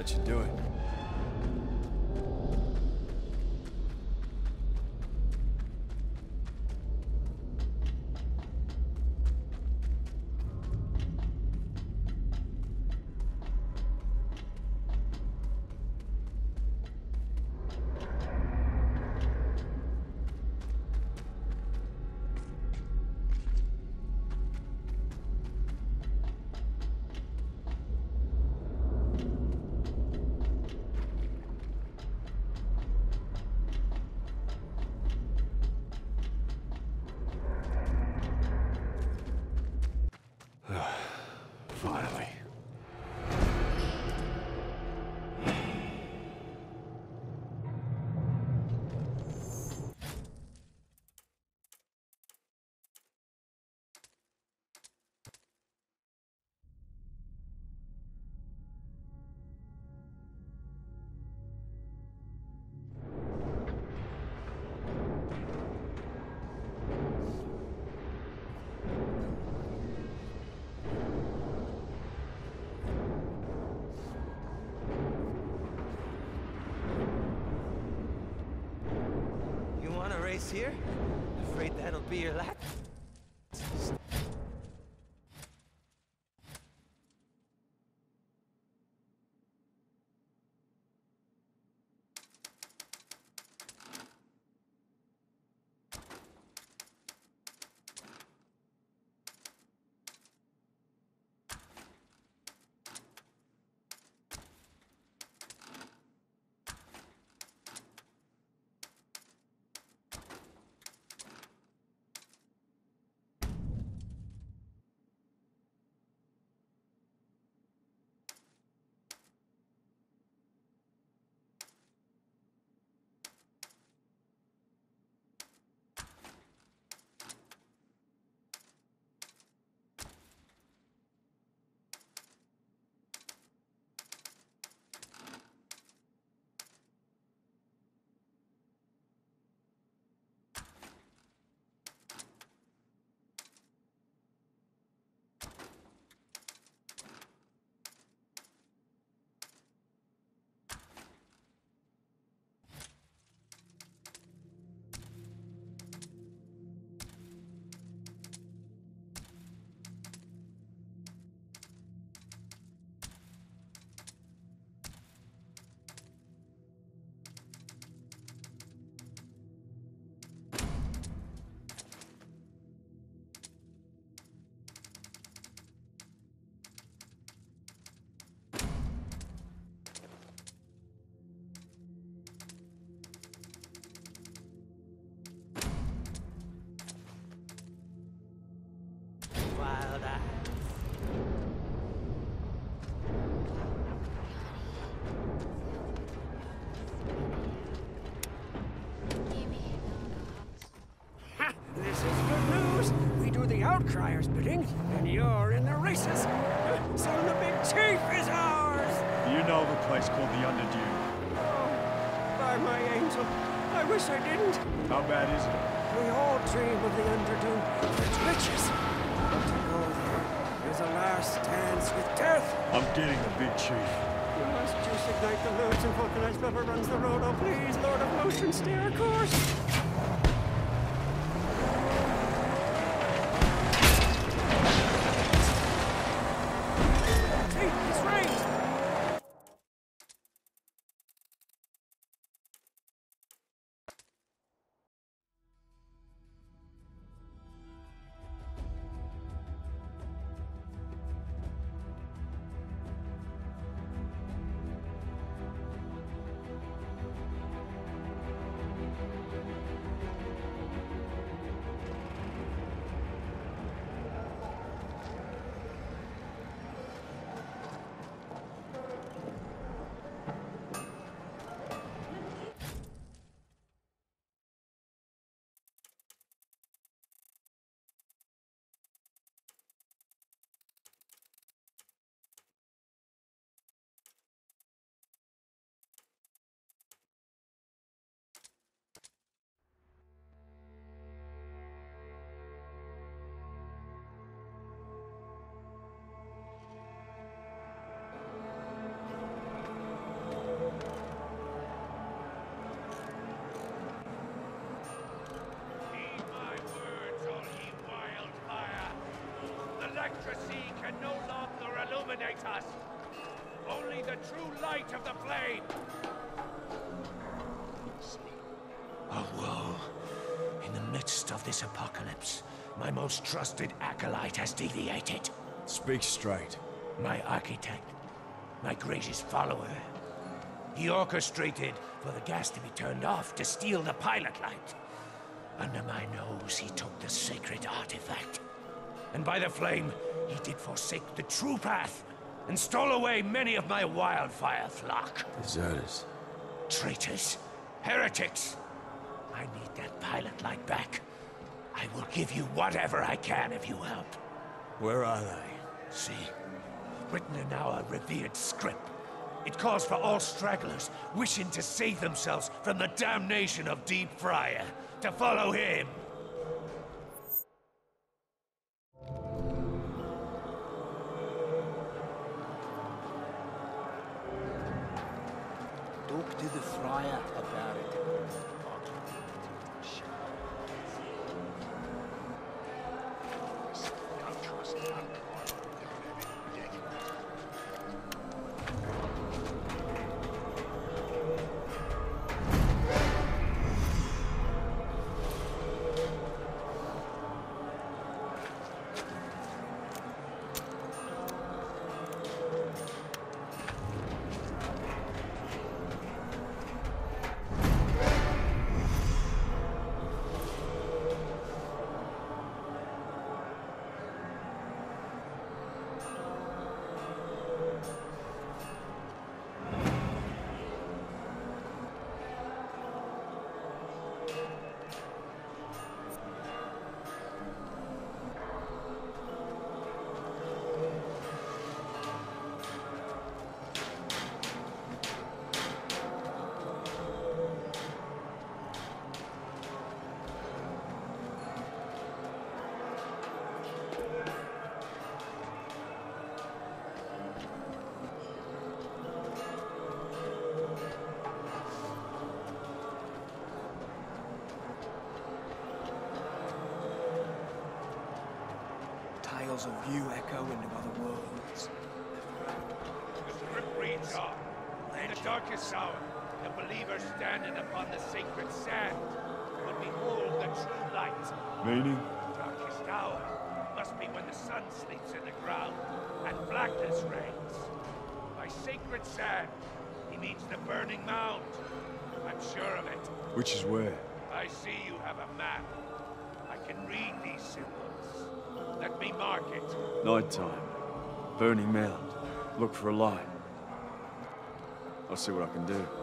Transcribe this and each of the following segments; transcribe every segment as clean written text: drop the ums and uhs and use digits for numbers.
let you do it. Finally. Here? Afraid that'll be your last. Outcrier's bidding, and you're in the races. So the big chief is ours! You know the place called the Underdew. Oh, by my angel, I wish I didn't. How bad is it? We all dream of the Underdew, its riches. But to go there is a last dance with death. I'm getting the big chief. You must just ignite the loots and vulcanize whoever runs the road. Oh, please, Lord of Motion, stay our course. the true light of the flame! Oh, woe. In the midst of this apocalypse, my most trusted acolyte has deviated. Speak straight. My architect, my greatest follower. He orchestrated for the gas to be turned off to steal the pilot light. Under my nose, he took the sacred artifact. And by the flame, he did forsake the true path, and stole away many of my wildfire flock. Deserters. Traitors. Heretics. I need that pilot light back. I will give you whatever I can if you help. Where are they? See? Written in our revered script. It calls for all stragglers wishing to save themselves from the damnation of Deep Friar to follow him. Talk to the friar about it. Tales of you echo into other worlds. The script reads on. In the darkest hour, the believer standing upon the sacred sand will behold the true light. Meaning? Darkest hour must be when the sun sleeps in the ground and blackness reigns. By sacred sand, he means the burning mound. I'm sure of it. Which is where? I see you have a map. I can read these symbols. Let me mark it. Nighttime. Burning mound. Look for a light. I'll see what I can do.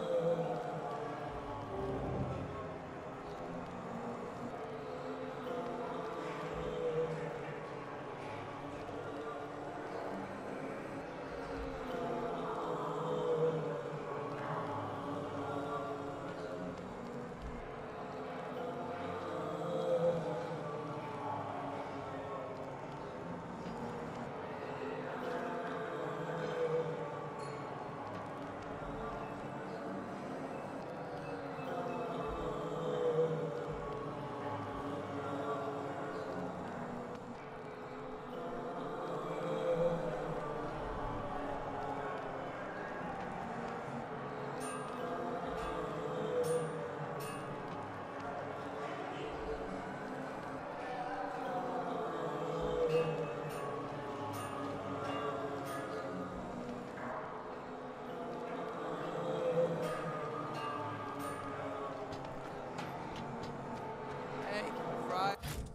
Hey, Fry.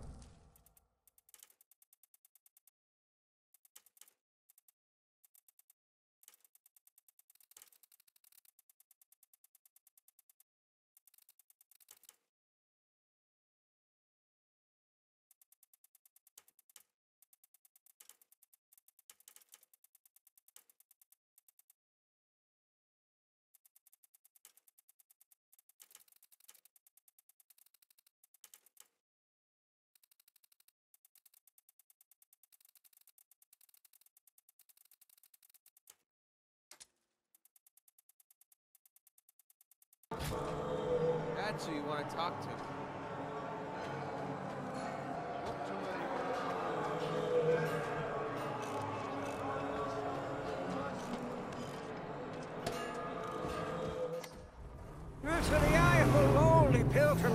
That's who you want to talk to.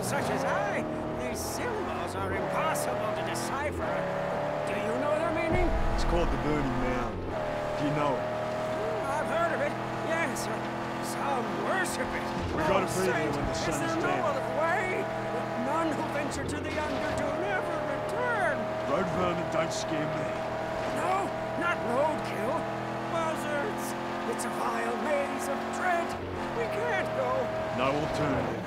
such as I, these symbols are impossible to decipher. Do you know their meaning? It's called the Burning Mound. Do you know it? I've heard of it, yes. Some worship it. We gotta Oh, be there Saint, when the sun is is there no down. other way? None who venture to the Underdoom never return. Road vermin don't scare me. No, not roadkill. Buzzards. It's a vile maze of dread. We can't go. No alternative.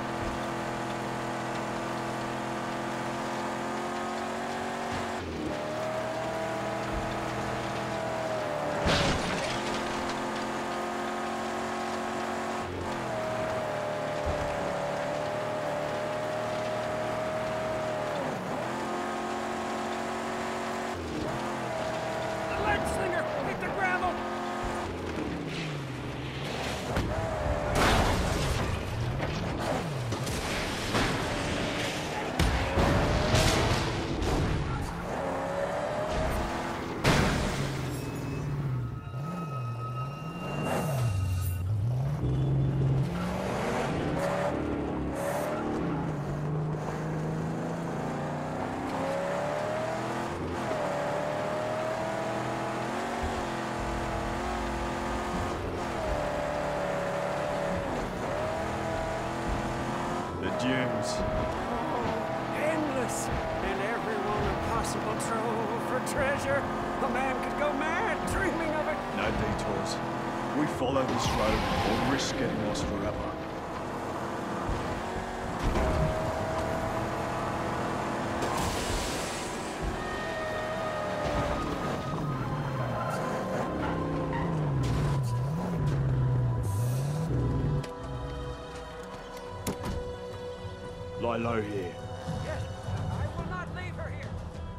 The lead slinger! Hit the gravel! The dunes. Endless, and everyone a possible trove for treasure. A man could go mad dreaming of it. No detours. We follow this road or risk getting lost forever. Lie low here. Yes, I will not leave her here.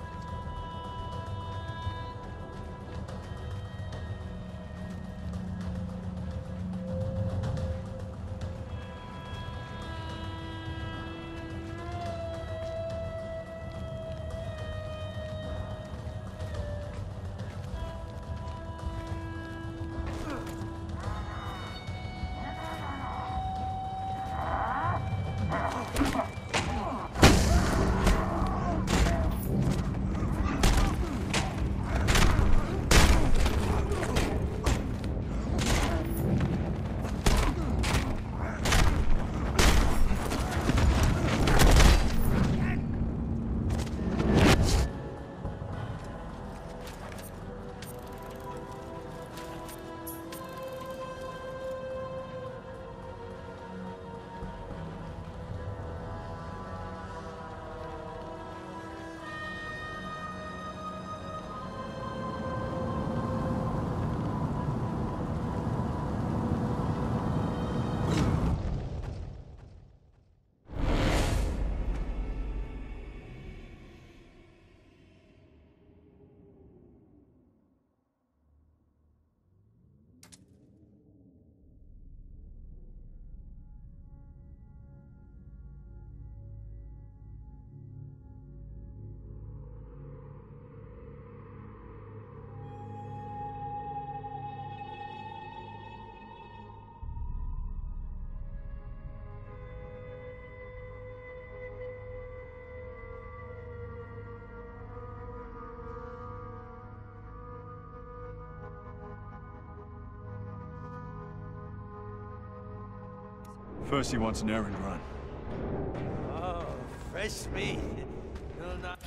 First he wants an errand run. Oh, fresh meat. You'll not...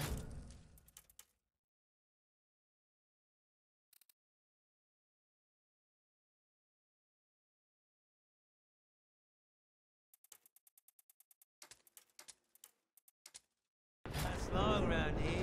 That's long around here.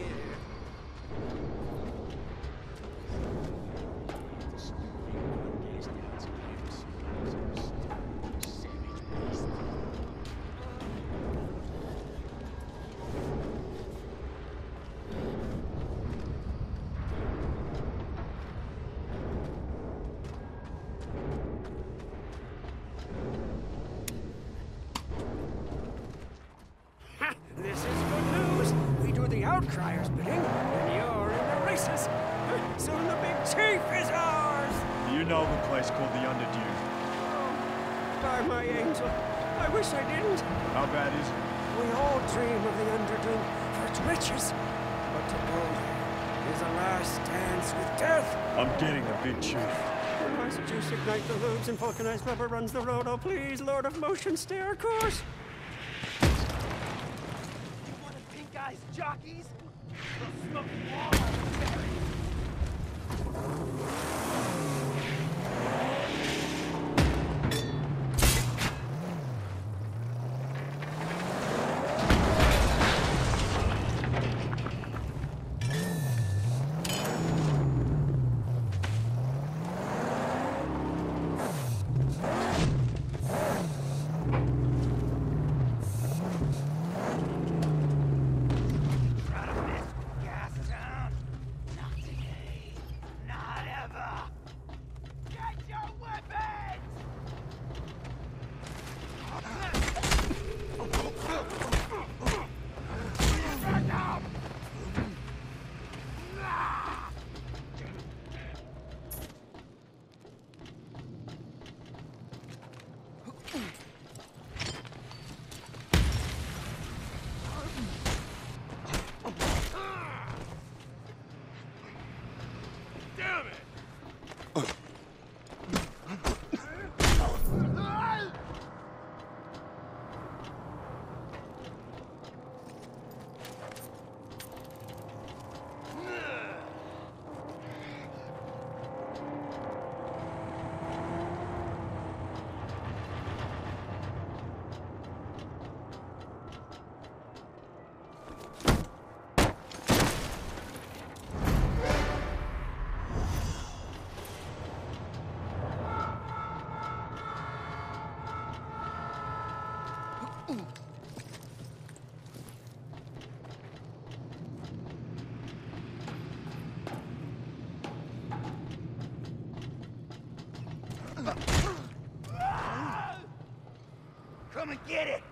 This is good news. We do the Outcriers' bidding, and you're in the races. Soon the big chief is ours. You know of a place called the Underdune. Oh, by my angel, I wish I didn't. How bad is it? We all dream of the Underdoom for its riches. But to go there is a last dance with death. I'm getting a Big Chief. When I seduce, ignite the lubes, and vulcanized rubber runs the road. Oh, please, Lord of Motion, stay our course. You want to pink eyes jockeys? They'll smoke you all out of the berry. Come and get it!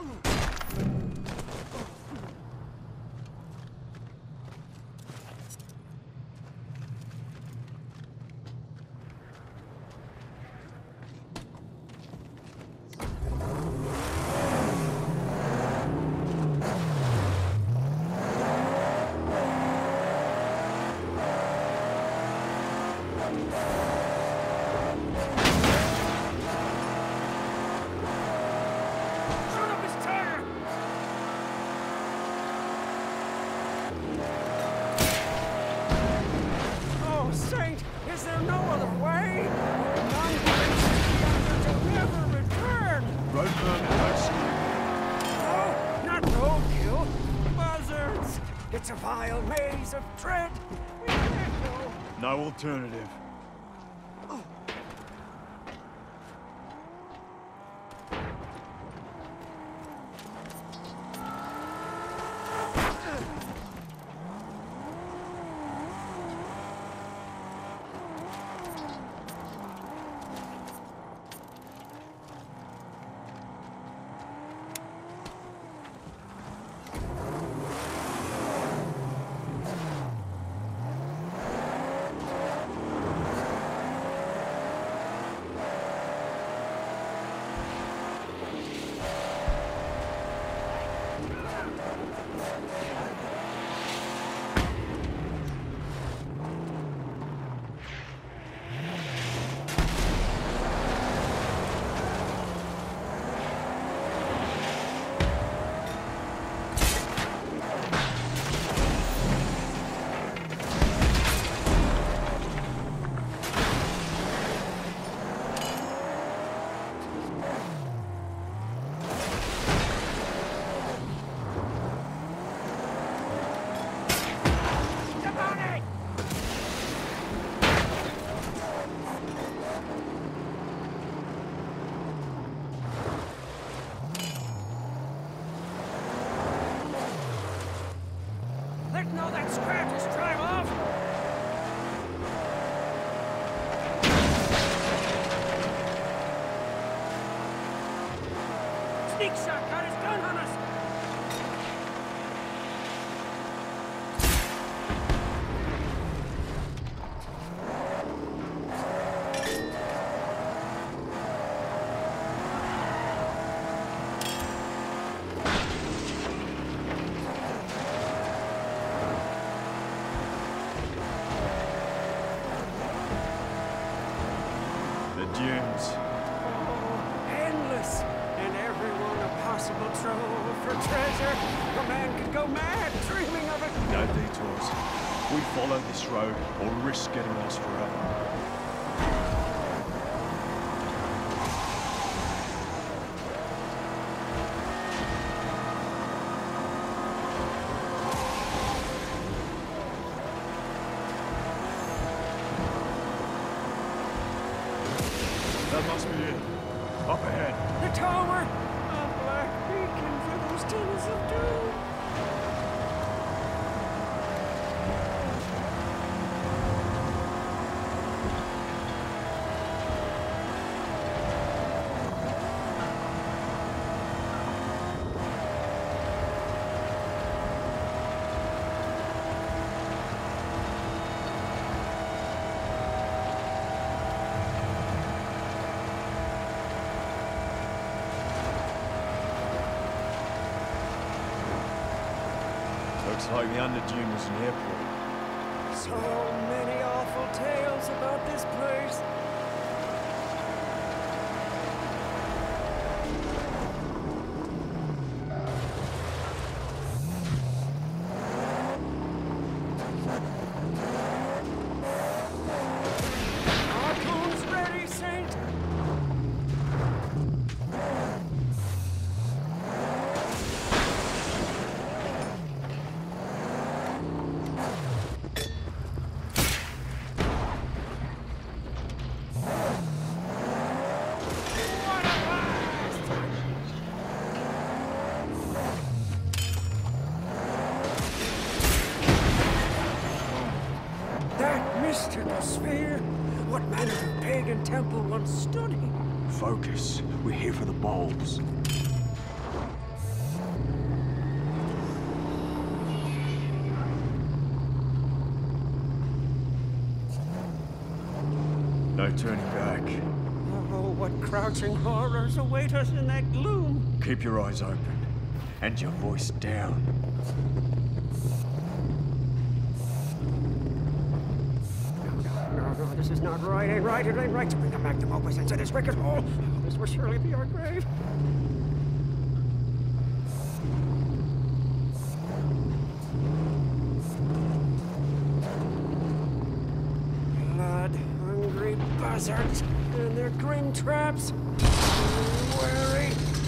Is there no other way? None to never return. Roadburn Execution. No, not roadkill. Buzzards. It's a vile maze of dread. We can't go. No alternative. Letting all that scrap just drive off? Sneak shot got his gun on us! impossible trove for treasure. A man can go mad dreaming of it. No detours. We follow this road or risk getting lost forever. That must be it. Up ahead. The tower! A black beacon for those tunnels of doom. Looks like the Underdune is an airport. So many awful tales about this place. Harpoons ready, Saint! Mystical sphere? What manner of pagan temple once stood here? Focus. We're here for the bulbs. No turning back. Oh, what crouching horrors await us in that gloom! Keep your eyes open. And your voice down. No, this is not right. Ain't right. It ain't right to bring the magnum opus into this wicked hole. This will surely be our grave. Blood-hungry buzzards and their grim traps. Wary.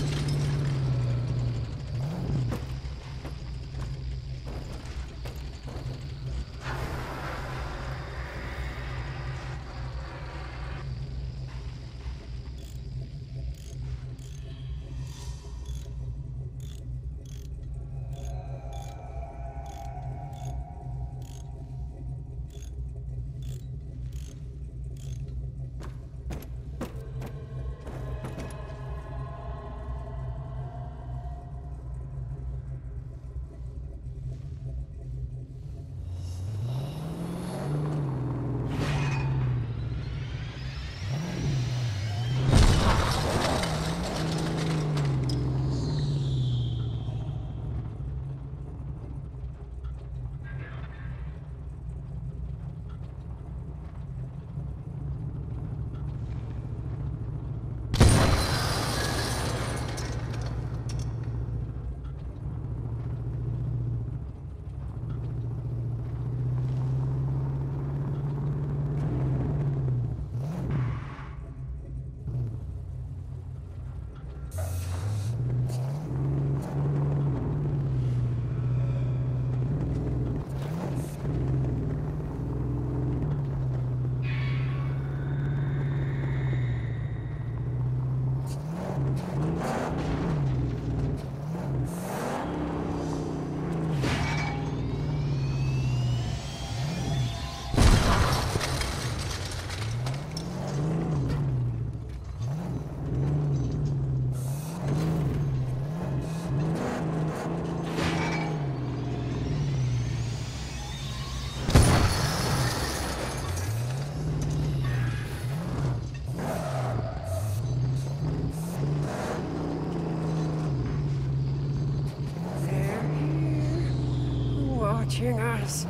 Watching us.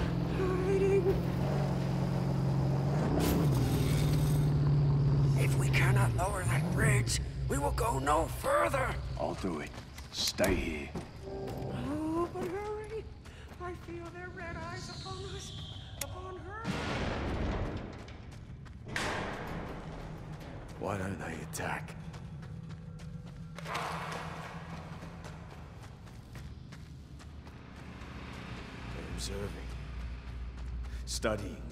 Hiding. If we cannot lower that bridge, we will go no further. I'll do it. Stay here. Oh, but hurry! I feel their red eyes upon us, upon her. Why don't they attack? They're observing. Studying me.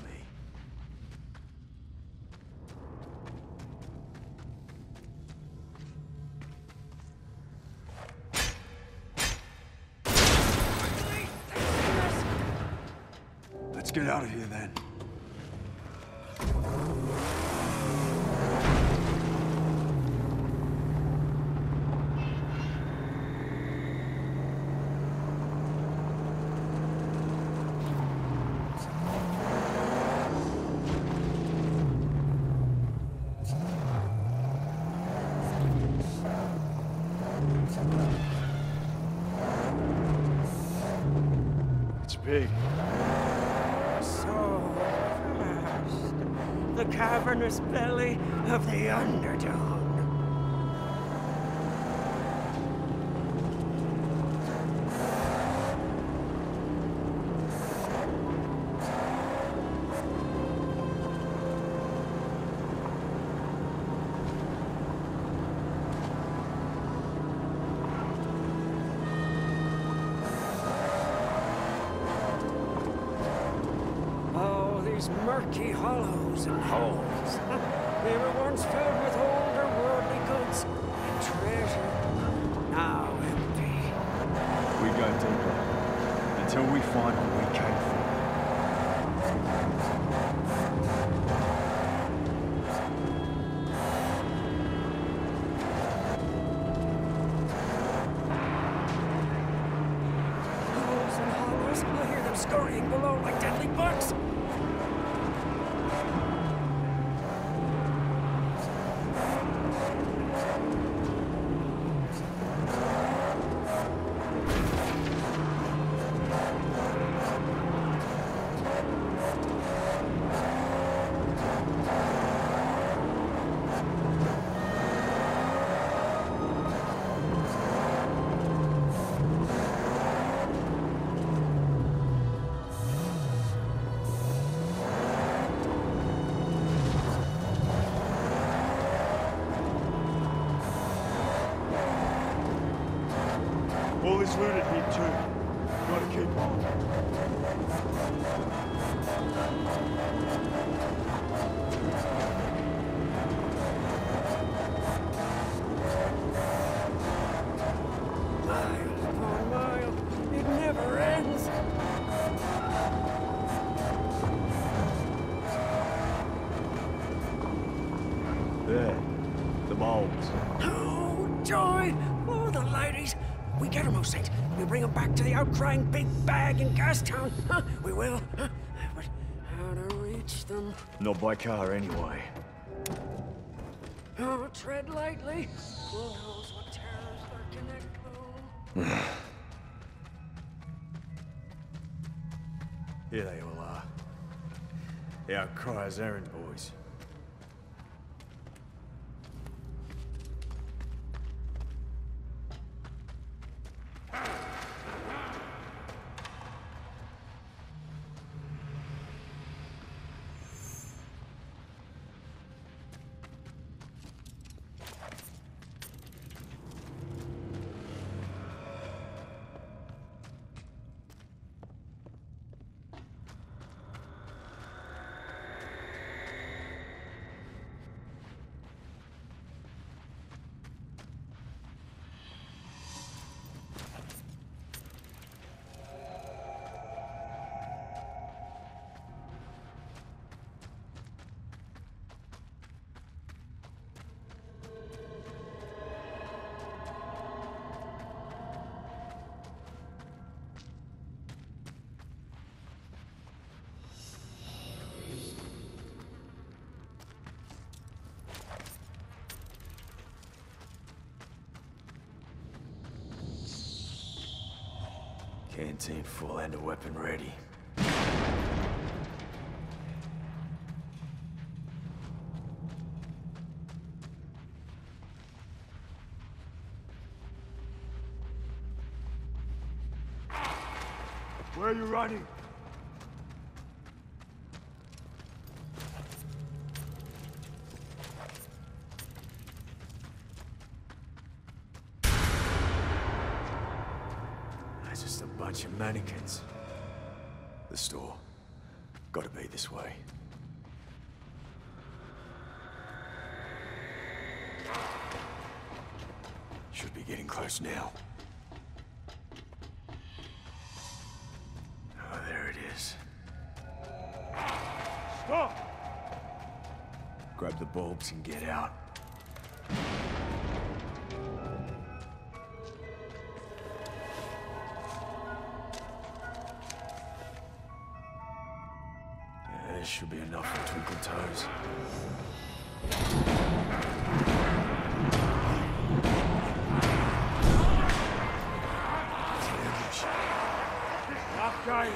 Let's get out of here then. It's big. So fast. The cavernous belly of the Underdog. Oh, these murky hollows and holes. They were once filled with older worldly goods and treasure. Now empty. We go deeper. Until we find what we came for. Holes and hollows. I hear them scurrying below like deadly bugs. All is looted here too. Gotta keep on. Mile upon mile. It never ends. There. The moles. Oh, joy! Oh, the ladies! We get 'em, O Saint. We bring 'em back to the outcrying big bag in Gastown. Huh? We will. Huh? But how to reach them? Not by car anyway. Oh, tread lightly. Who knows what terrors lurk in that gloom? Here they all are. The Outcryers' errand boys. Canteen full and a weapon ready. Where are you running? That's just a bunch of mannequins. The store. Gotta be this way. Should be getting close now. Oh, there it is. Stop! Grab the bulbs and get out. There should be enough for Twinkle Toes. Stop going!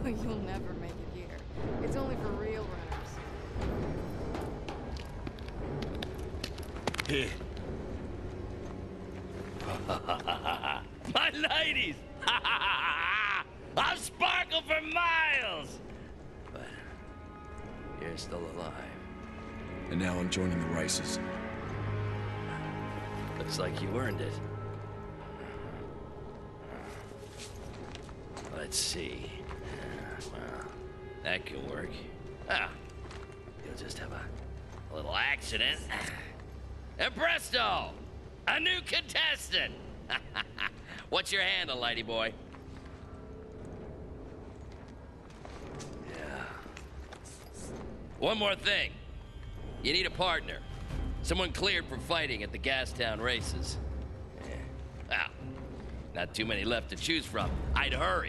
You'll never make it here. It's only for real runners. Here. My ladies! I'll sparkle for miles! But you're still alive. And now I'm joining the races. Looks like you earned it. Let's see. Well, that can work. Ah, you'll just have a little accident. And presto! A new contestant! What's your handle, lady boy? Yeah. One more thing. You need a partner. Someone cleared for fighting at the Gastown races. Yeah. Well, not too many left to choose from. I'd hurry.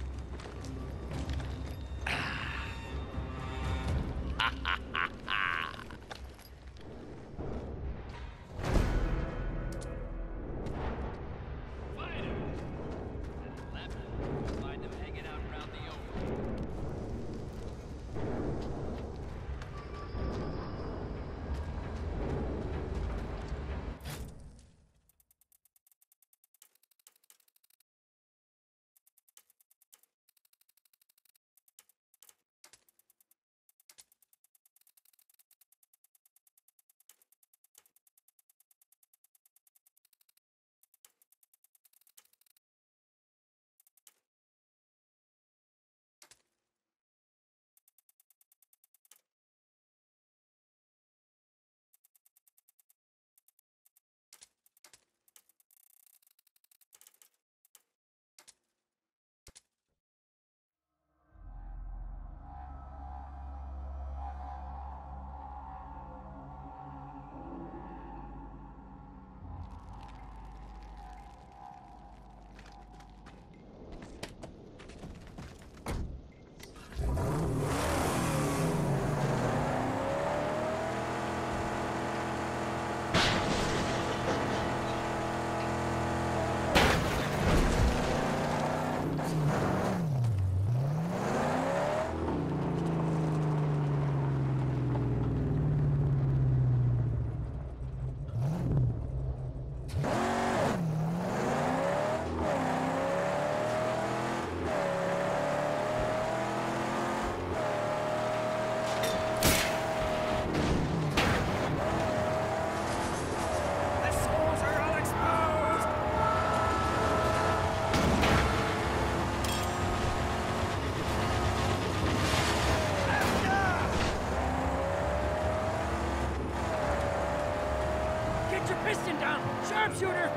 Piston down! Sharpshooter!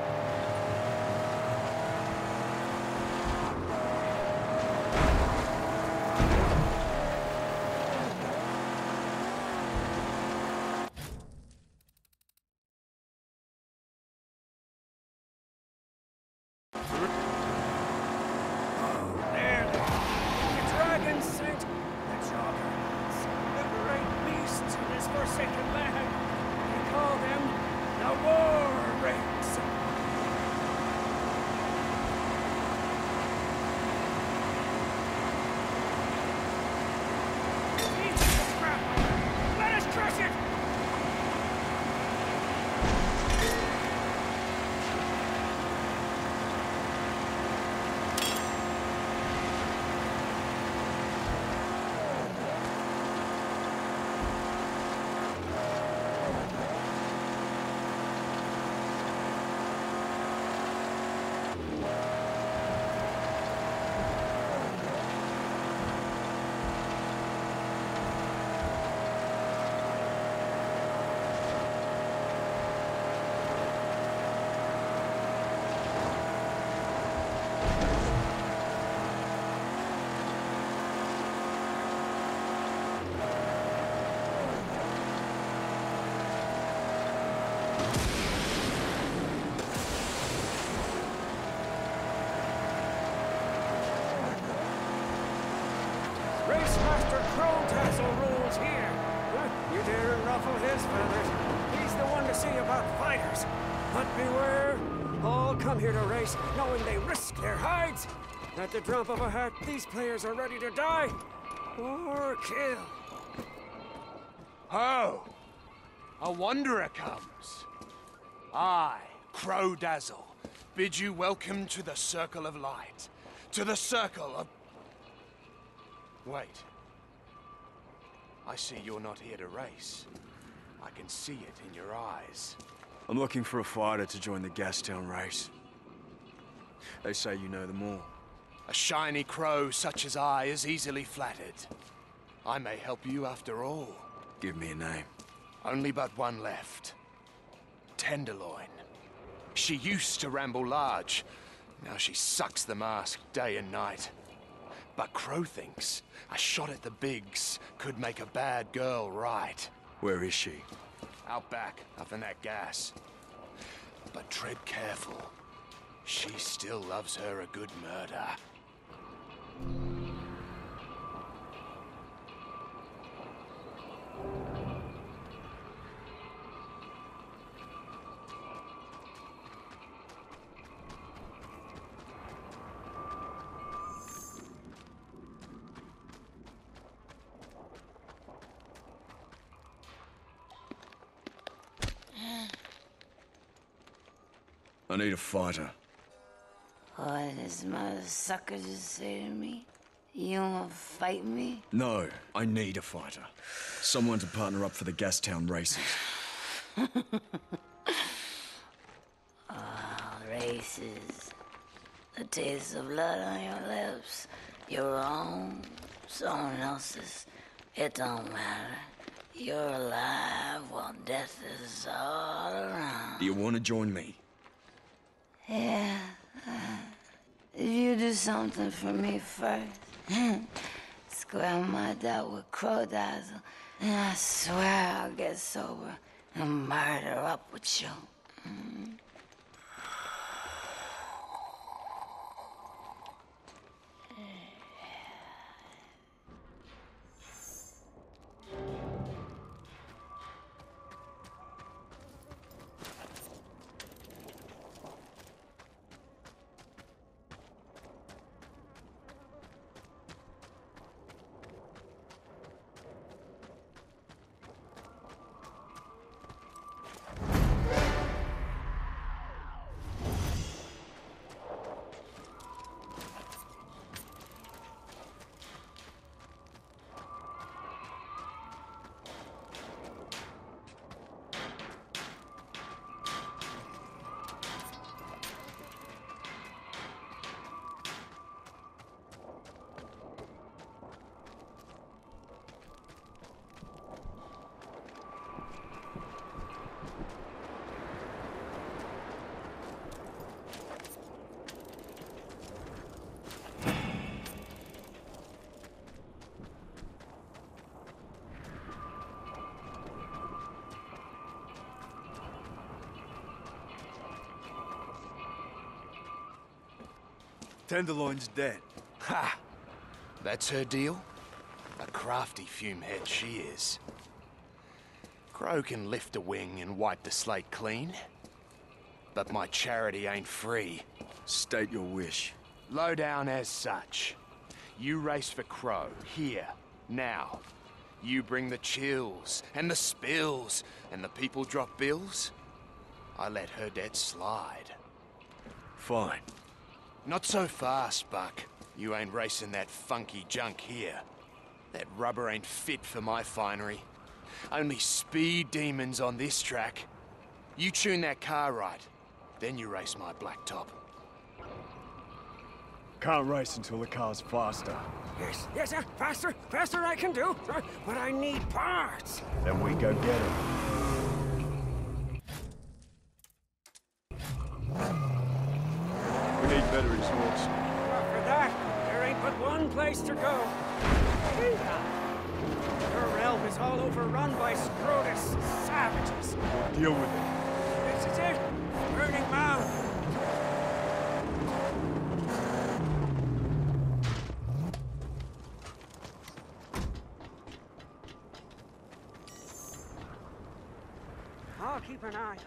Racemaster Crowtassel rules here. You dare ruffle his feathers. He's the one to see about fighters. But beware, all come here to race, knowing they risk their hides. At the drop of a hat, these players are ready to die or kill. Ho! A wanderer comes. I, Crow Dazzle, bid you welcome to the Circle of Light. To the Circle of... Wait. I see you're not here to race. I can see it in your eyes. I'm looking for a fighter to join the Gastown race. They say you know them all. A shiny crow such as I is easily flattered. I may help you after all. Give me a name. Only but one left. Tenderloin. She used to ramble large. Now she sucks the mask day and night. But Crow thinks a shot at the bigs could make a bad girl right. Where is she? Out back, up in that gas. But tread careful. She still loves her a good murder. I need a fighter. What does mother sucker just say to me? You wanna fight me? No, I need a fighter. Someone to partner up for the Gastown races. Races. The taste of blood on your lips. Your own, someone else's. It don't matter. You're alive while death is all around. Do you want to join me? Yeah. If you do something for me first, square my doubt with Crow Dazzle, and I swear I'll get sober and murder up with you. Tenderloin's dead. Ha! That's her deal? A crafty fumehead she is. Crow can lift a wing and wipe the slate clean. But my charity ain't free. State your wish. Low down as such. You race for Crow, here, now. You bring the chills, and the spills, and the people drop bills. I let her debt slide. Fine. Not so fast, Buck. You ain't racing that funky junk here. That rubber ain't fit for my finery. Only speed demons on this track. You tune that car right, then you race my blacktop. Can't race until the car's faster. Yes, sir. Faster I can do. But I need parts. Then we go get it. We need better resorts. For that, there ain't but one place to go. Your realm is all overrun by Scrotus savages. Deal with it. This is it. Burning Mound. I'll keep an eye on her.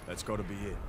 That's gotta be it.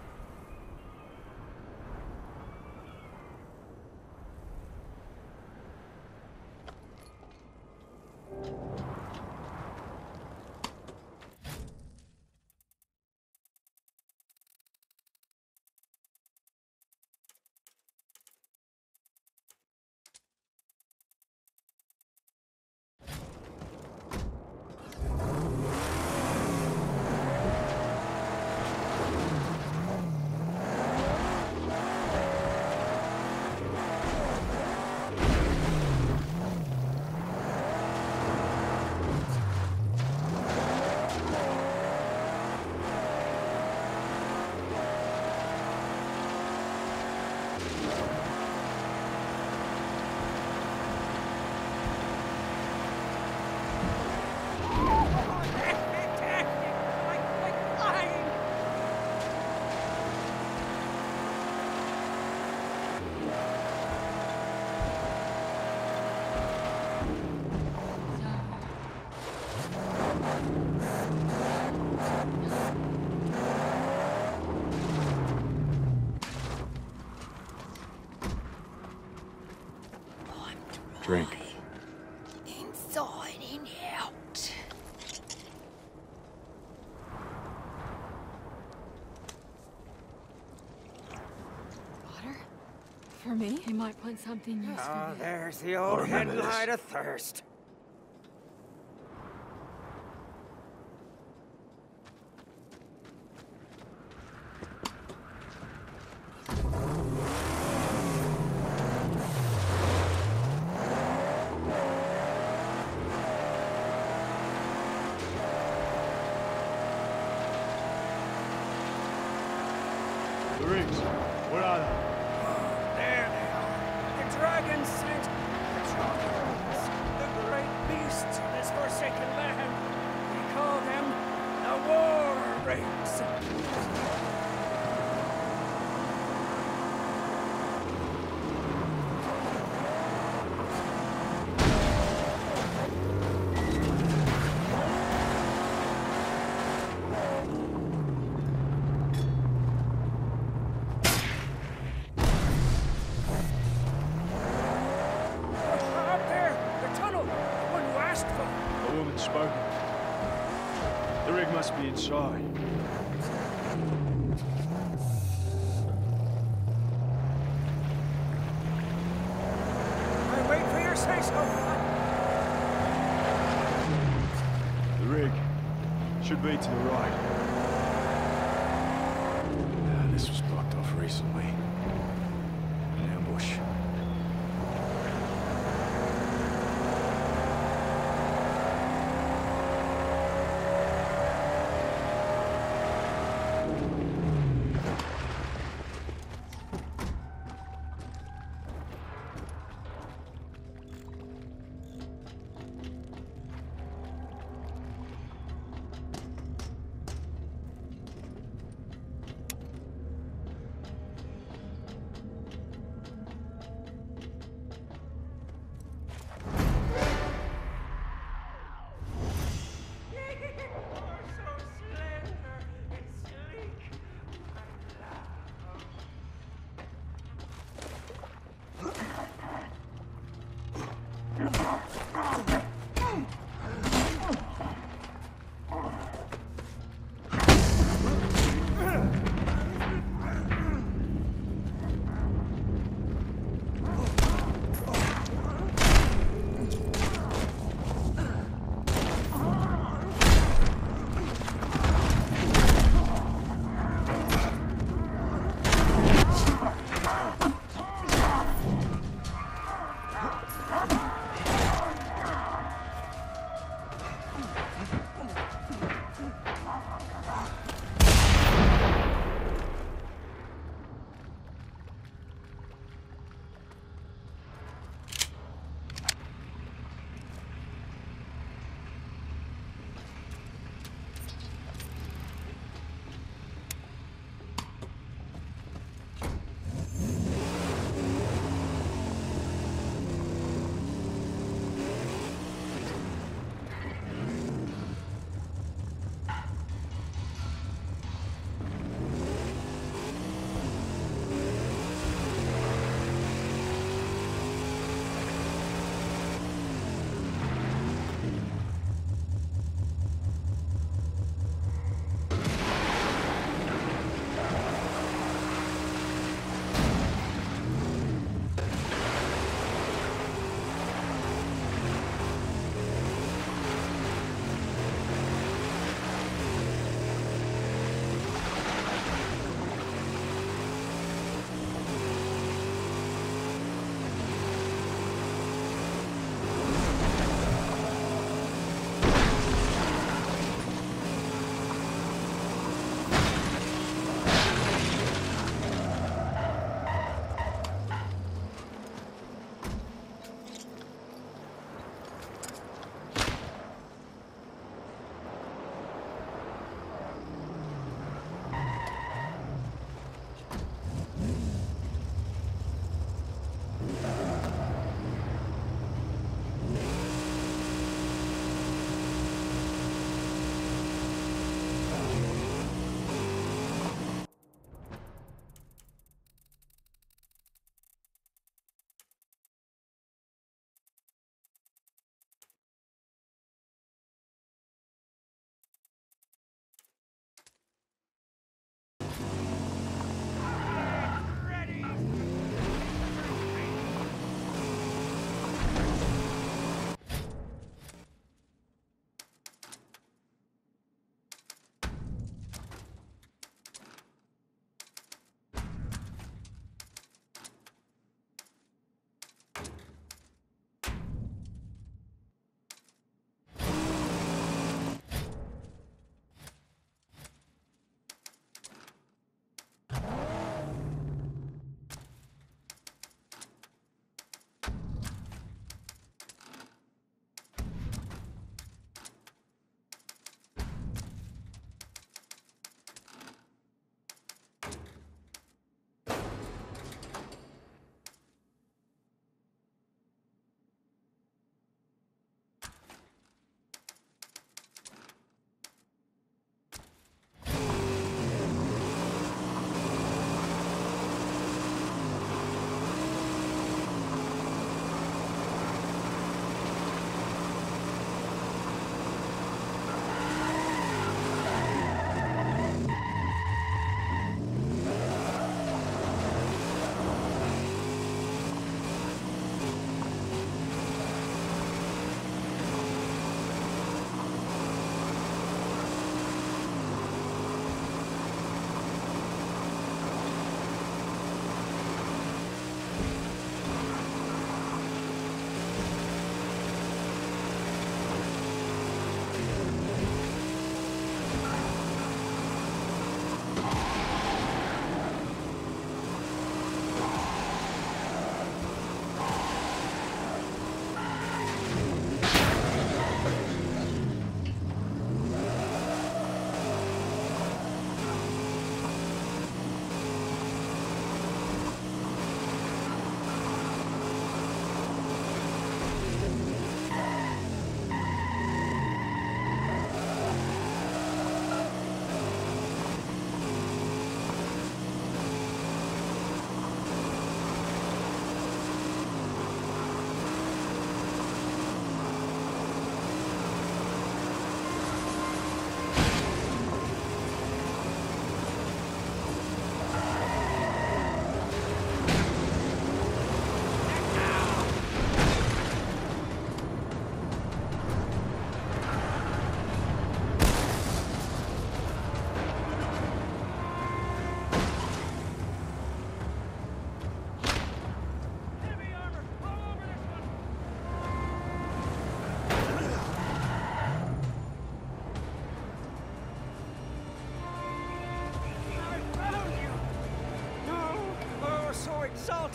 Drink. Inside and out. Water? For me? You might find something useful. Ah, there. there's the old remember headlight of thirst. The rigs, where are they? There they are. The dragon sent the dragons, the great beasts of this forsaken land. We call them the War Rigs. Up there, the tunnel, the one you asked for. A woman's spoken. The rig must be inside. I wait for your say-so. The rig should be to the right. This was blocked off recently. An ambush.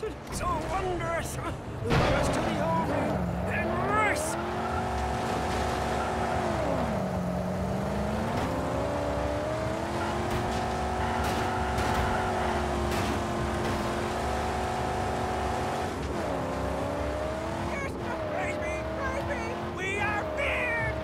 created, so wondrous. Us to the offering and race. We are feared!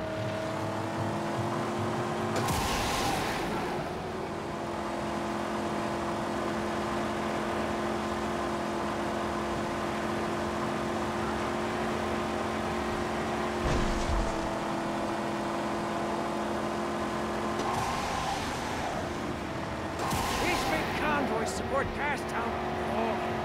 These big convoys support Gastown. Oh,